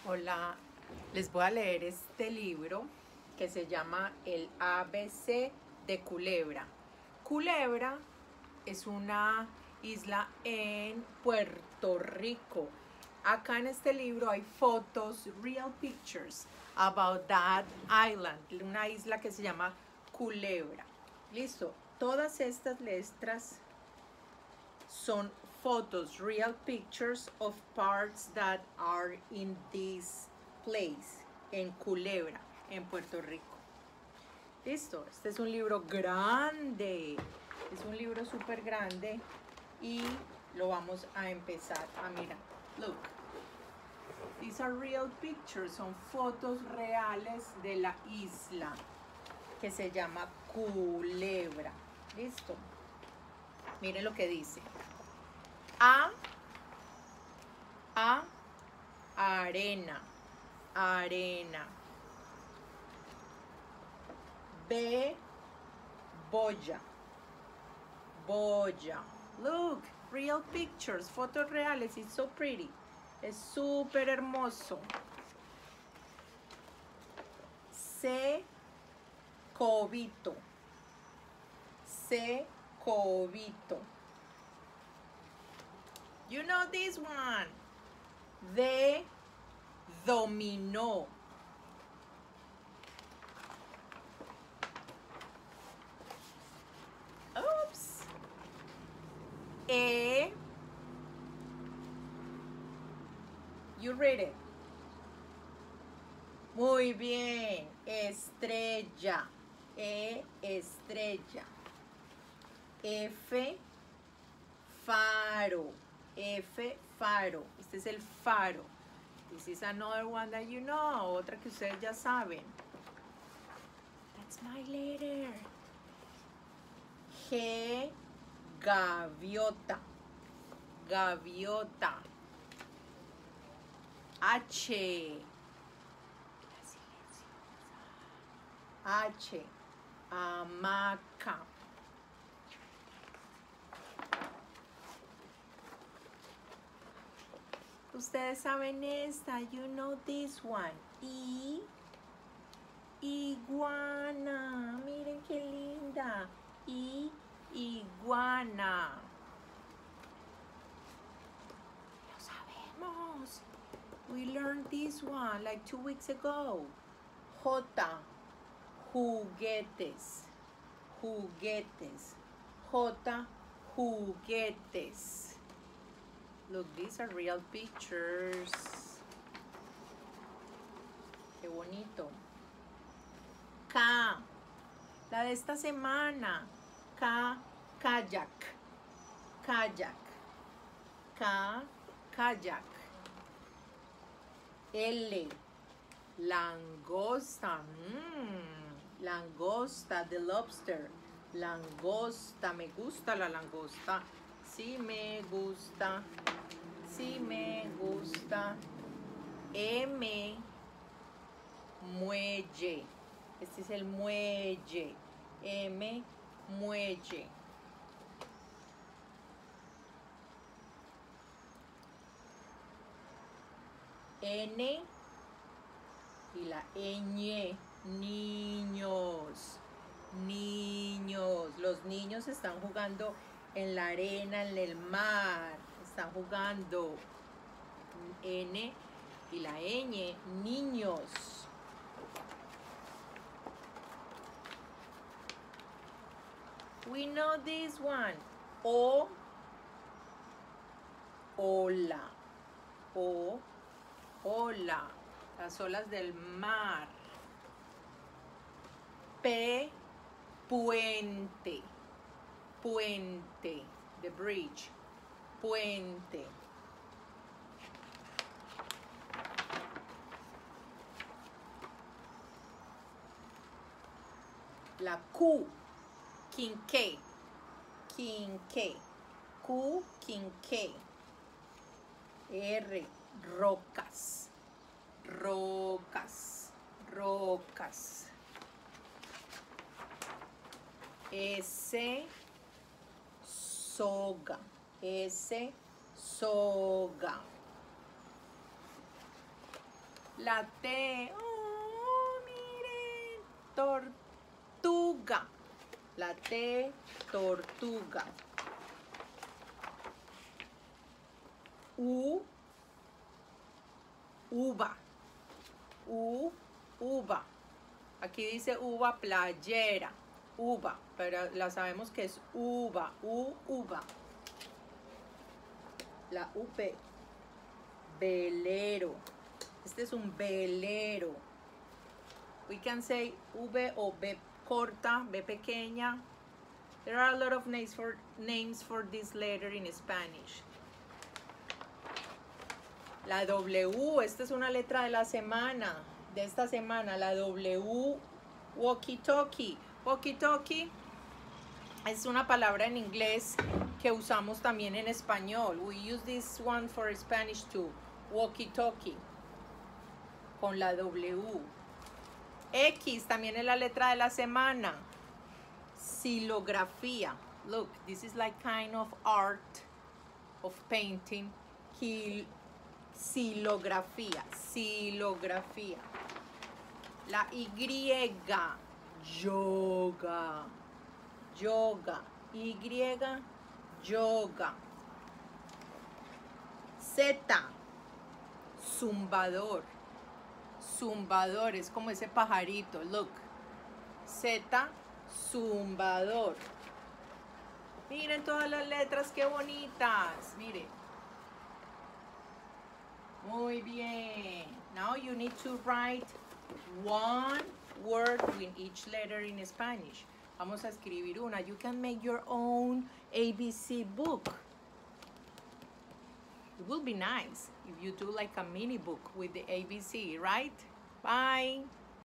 Hola, les voy a leer este libro que se llama El ABC de Culebra. Culebra es una isla en Puerto Rico. Acá en este libro hay fotos, real pictures about that island, una isla que se llama Culebra. Listo, todas estas letras son photos, real pictures of parts that are in this place, en Culebra, en Puerto Rico. Listo, este es un libro grande, es un libro súper grande y lo vamos a empezar a mirar. Look, these are real pictures, son fotos reales de la isla que se llama Culebra. Listo, miren lo que dice. Arena, arena. B, boya, boya. Look, real pictures, fotos reales. It's so pretty. Es súper hermoso. C, cobito. C, cobito. You know this one. D, dominó. Oops. E, you read it. Muy bien. Estrella. E, estrella. F, faro. F, faro. Este es el faro. This is another one that you know. Otra que ustedes ya saben. That's my letter. G, gaviota. Gaviota. H. H, hamaca. Ustedes saben esta, you know this one. I, iguana. Miren qué linda. I, iguana. Lo sabemos. We learned this one like 2 weeks ago. J, juguetes. Juguetes. J, juguetes. Look, these are real pictures. Qué bonito. K, la de esta semana. K, kayak. Kayak. K, kayak. L, langosta. Langosta, the lobster. Langosta, me gusta la langosta. Sí me gusta. Sí me gusta. M, muelle. Este es el muelle. M, muelle. N y la ñ, niños. Niños. Los niños están jugando en la arena, en el mar. Están jugando. N y la ñ, niños. We know this one. O, ola. O, ola. Las olas del mar. P, puente. Puente. The bridge. Puente. La Q, quinqué. Quinqué. Q, quinqué. R, rocas. Rocas. Rocas. S, soga. S, soga. La T. Oh, miren. Tortuga. La T, tortuga. U, uva. U, uva. Aquí dice uva playera. Uva, pero la sabemos que es uva. Uva. La UP. Velero. Este es un velero. We can say V o B corta, B pequeña. There are a lot of names for this letter in Spanish. La W, esta es una letra de la semana, de esta semana. La W, walkie-talkie. Walkie-talkie es una palabra en inglés que usamos también en español. We use this one for Spanish too. Walkie-talkie. Con la W. X también es la letra de la semana. Xilografía. Look, this is like kind of art of painting. Xilografía. Xilografía. La Y. Yoga. Yoga. Y. Yoga. Z. Zumbador. Zumbador, es como ese pajarito, look. Z, zumbador. Miren todas las letras, qué bonitas. Miren. Muy bien. Now you need to write one word with each letter in Spanish. Vamos a escribir una. You can make your own ABC book. It will be nice if you do like a mini book with the ABC, right? Bye.